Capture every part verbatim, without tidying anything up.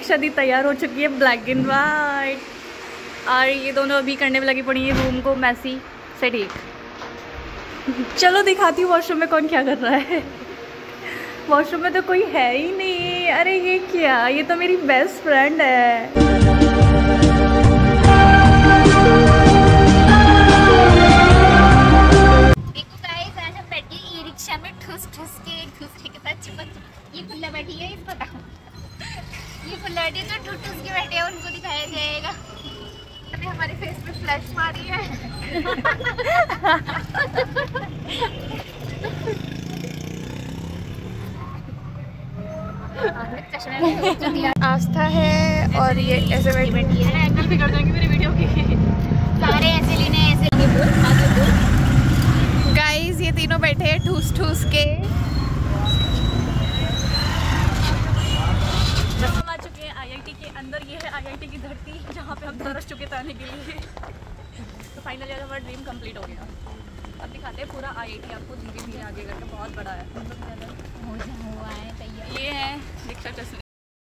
दीक्षा दी तैयार हो चुकी है ब्लैक एंड वाइट, और ये दोनों अभी करने में लगी पड़ी है रूम को मैसी से ठीक। चलो दिखाती हूँ वॉशरूम में कौन क्या कर रहा है। वॉशरूम में तो कोई है ही नहीं। अरे ये क्या, ये तो मेरी बेस्ट फ्रेंड है। में ठुस ठुस के एक दूसरे के साथ चिपक, ये फुल्ला बैठी है, इसको ये फुल्ला बैठी है तो ठुस ठुस के बैठे हैं, उनको दिखाया जाएगा। अरे हमारे फेस पे फ्लैश मारी है। आस्था है और ये ऐसे बैठी है, एंगल बिगड़ जाएंगे मेरी वीडियो की। सारे ऐसे लेने ऐसे बोल आगे बोल। गाइस ये तीनों बैठे हैं ठूस ठूस के। हम आ चुके हैं आईआईटी के अंदर। ये है आईआईटी की धरती जहाँ पे हम तरस चुके थे आने के लिए। तो फाइनली आज हमारा ड्रीम कंप्लीट हो गया। अब दिखाते हैं पूरा आईआईटी आपको धीरे धीरे आगे करके, बहुत बड़ा है। हुआ है तैयार। ये है दीक्षा चश्मे।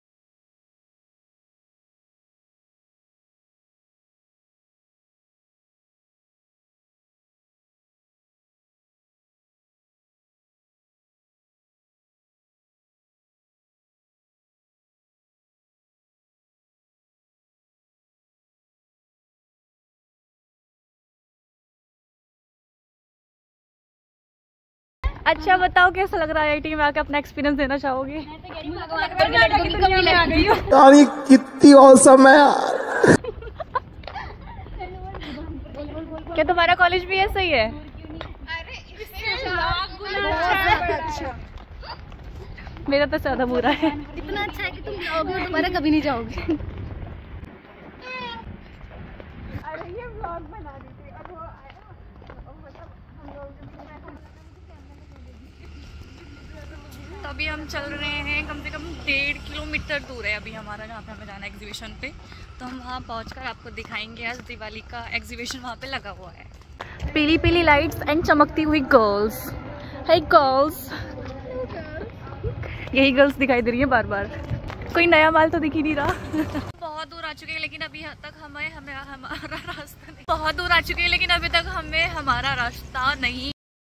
अच्छा बताओ कैसा लग रहा है आईआईटी में आके, अपना एक्सपीरियंस देना चाहोगे? यार कितनी औसम है यार। क्या तुम्हारा कॉलेज भी ऐसा ही है? मेरा तो ज्यादा बुरा है। इतना अच्छा है कि तुम जाओगे और दोबारा कभी नहीं जाओगे। अरे ये व्लॉग बना दी थी और वो आया मतलब हम लोग। तो अभी हम चल रहे हैं, कम से कम डेढ़ किलोमीटर दूर है अभी हमारा जहाँ पे हमें जाना है एग्जीबिशन पे। तो हम वहाँ पहुँचकर आपको दिखाएंगे। आज दिवाली का एग्जीबिशन वहाँ पे लगा हुआ है। पीली पीली लाइट्स एंड चमकती हुई गर्ल्स। हे गर्ल्स, यही गर्ल्स दिखाई दे रही है बार बार। कोई नया माल तो दिख ही नहीं रहा। बहुत दूर आ चुके हैं लेकिन अभी तक हमें हमें हमारा रास्ता नहीं। बहुत दूर आ चुके हैं लेकिन अभी तक हमें हमारा रास्ता नहीं।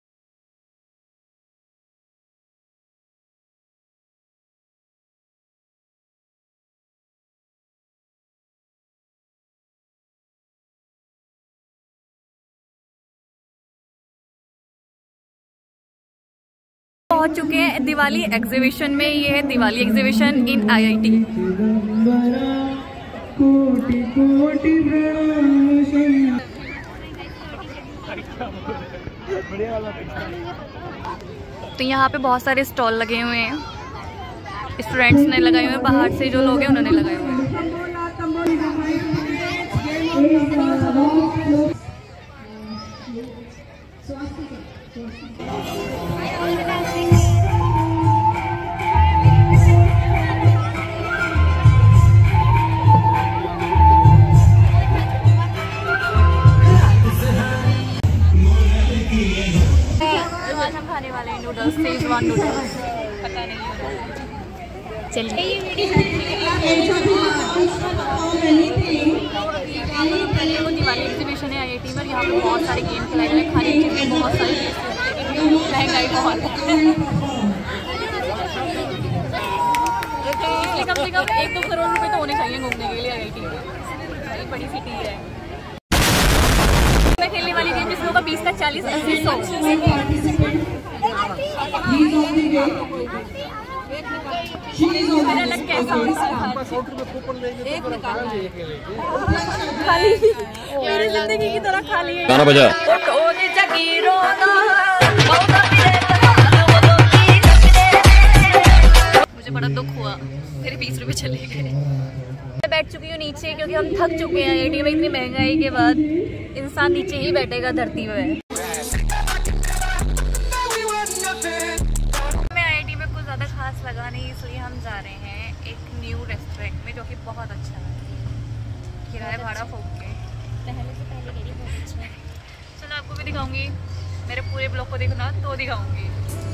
पहुंच चुके हैं दिवाली एग्जीबिशन में। ये है दिवाली एग्जीबिशन इन आईआईटी। तो यहाँ पे बहुत सारे स्टॉल लगे हुए हैं, स्टूडेंट्स ने लगाए हुए हैं, बाहर से जो लोग हैं उन्होंने लगाए हुए हैं। आज हम खाने वाले हैं नूडल्स, शेजवान नूडल्स। पता नहीं चलिए। वो दिवाली एग्जीबिशन है आईआईटी में। यहाँ पे बहुत सारे गेम खिलाए गए, खाने की चीज़ें बहुत सारी, महंगाई बहुत है। इसलिए कम से कम एक दो करोड़ रुपए तो होने चाहिए घूमने के लिए आईआईटी में। बड़ी बड़ी सिटी है। मैं खेलने वाली गेम जिसमें होगा बीस का चालीस अस्सी सौ। खाली मेरी जिंदगी की तरह खाली है। मुझे बड़ा दुख हुआ, मेरे बीस रुपए चले गए। मैं बैठ चुकी हूँ नीचे क्योंकि हम थक चुके हैं। आईआईटी में इतनी महंगाई के बाद इंसान नीचे ही बैठेगा धरती में। खास लगा नहीं, इसलिए हम जा रहे हैं एक न्यू रेस्टोरेंट में जो कि बहुत अच्छा है। किराया भाड़ा फूक के पहले से पहले के लिए बहुत अच्छा है। चलो आपको भी दिखाऊंगी, मेरे पूरे ब्लॉग को देखना तो दिखाऊंगी।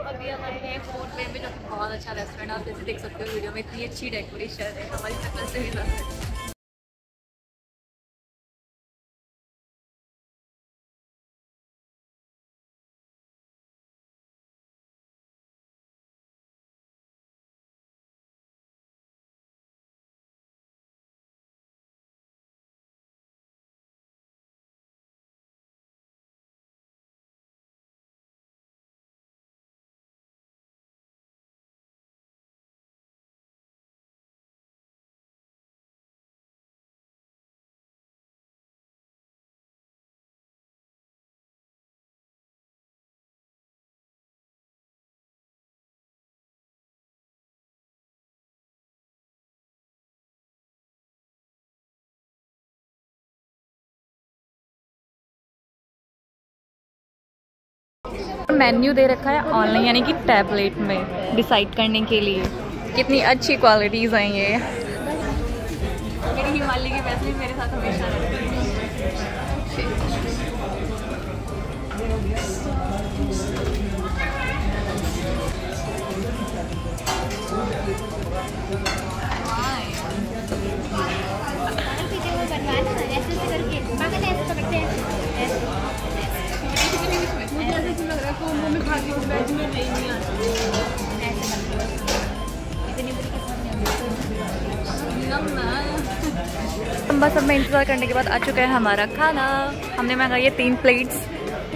अभी हमारे ये फोर्ट वे में जो कि बहुत अच्छा रेस्टोरेंट है, आप जैसे देख सकते हो वीडियो में इतनी अच्छी डेकोरेशन है, हमारी शक्ल से भी ज़्यादा है। मेन्यू दे रखा है ऑनलाइन यानी कि टैबलेट में डिसाइड करने के लिए। कितनी अच्छी क्वालिटीज़ हैं ये। मेरी हिमालय की वैसे मेरे साथ हमेशा रहती है। लंबा समय इंतज़ार करने के बाद आ चुका है हमारा खाना। हमने मंगाई है तीन प्लेट्स। तो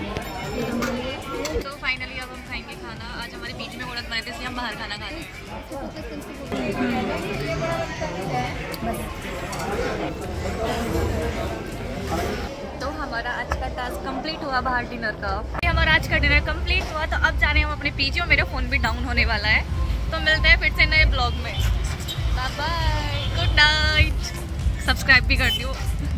फाइनली अब हम खाएंगे खाना। आज हमारे बीच में औरत बने थे इसलिए हम बाहर खाना खा रहे हैं। तो हमारा आज का टास्क कंप्लीट हुआ बाहर डिनर का। हमारा आज का डिनर कंप्लीट हुआ, तो अब जाने हम अपने पीजी और मेरा फ़ोन भी डाउन होने वाला है। तो मिलते हैं फिर से नए ब्लॉग में। Bye bye, good night. Subscribe भी कर दियो।